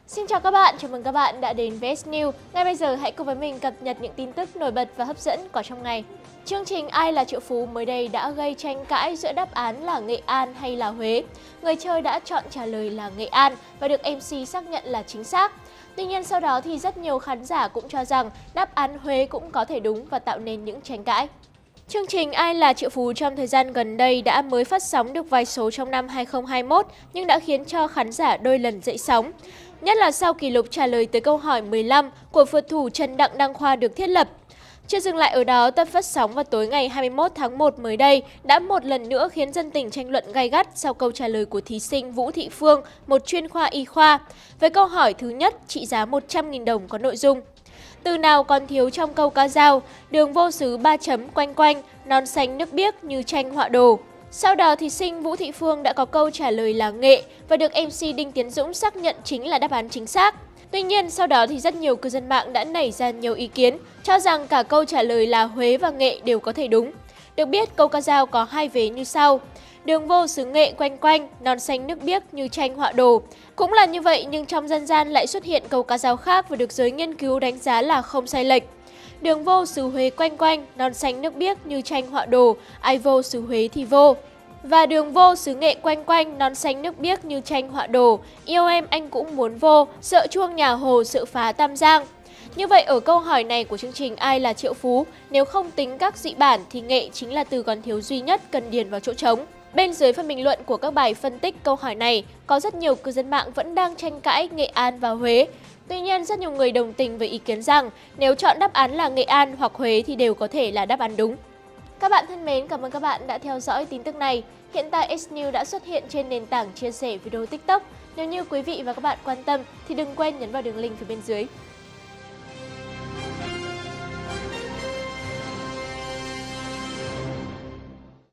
Xin chào các bạn, chào mừng các bạn đã đến với S-News. Ngay bây giờ hãy cùng với mình cập nhật những tin tức nổi bật và hấp dẫn có trong ngày. Chương trình Ai là triệu phú mới đây đã gây tranh cãi giữa đáp án là Nghệ An hay là Huế. Người chơi đã chọn trả lời là Nghệ An và được MC xác nhận là chính xác. Tuy nhiên sau đó thì rất nhiều khán giả cũng cho rằng đáp án Huế cũng có thể đúng và tạo nên những tranh cãi. Chương trình Ai là triệu phú trong thời gian gần đây đã mới phát sóng được vài số trong năm 2021 nhưng đã khiến cho khán giả đôi lần dậy sóng. Nhất là sau kỷ lục trả lời tới câu hỏi 15 của phượt thủ Trần Đặng Đăng Khoa được thiết lập. Chưa dừng lại ở đó, tập phát sóng vào tối ngày 21 tháng 1 mới đây đã một lần nữa khiến dân tình tranh luận gay gắt sau câu trả lời của thí sinh Vũ Thị Phương, một chuyên khoa y khoa. Với câu hỏi thứ nhất trị giá 100.000 đồng có nội dung: từ nào còn thiếu trong câu ca dao, đường vô xứ 3 chấm quanh quanh, non xanh nước biếc như tranh họa đồ. Sau đó, thí sinh Vũ Thị Phương đã có câu trả lời là nghệ và được MC Đinh Tiến Dũng xác nhận chính là đáp án chính xác. Tuy nhiên, sau đó thì rất nhiều cư dân mạng đã nảy ra nhiều ý kiến, cho rằng cả câu trả lời là Huế và nghệ đều có thể đúng. Được biết, câu ca dao có hai vế như sau: đường vô xứ nghệ quanh quanh, non xanh nước biếc như tranh họa đồ. Cũng là như vậy nhưng trong dân gian lại xuất hiện câu ca dao khác và được giới nghiên cứu đánh giá là không sai lệch. Đường vô xứ Huế quanh quanh, non xanh nước biếc như tranh họa đồ, ai vô xứ Huế thì vô. Và đường vô xứ nghệ quanh quanh, non xanh nước biếc như tranh họa đồ, yêu em anh cũng muốn vô, sợ chuông nhà Hồ sợ phá Tam Giang. Như vậy ở câu hỏi này của chương trình Ai là triệu phú, nếu không tính các dị bản thì nghệ chính là từ còn thiếu duy nhất cần điền vào chỗ trống. Bên dưới phần bình luận của các bài phân tích câu hỏi này, có rất nhiều cư dân mạng vẫn đang tranh cãi Nghệ An và Huế. Tuy nhiên, rất nhiều người đồng tình với ý kiến rằng nếu chọn đáp án là Nghệ An hoặc Huế thì đều có thể là đáp án đúng. Các bạn thân mến, cảm ơn các bạn đã theo dõi tin tức này. Hiện tại S-News đã xuất hiện trên nền tảng chia sẻ video TikTok. Nếu như quý vị và các bạn quan tâm thì đừng quên nhấn vào đường link phía bên dưới.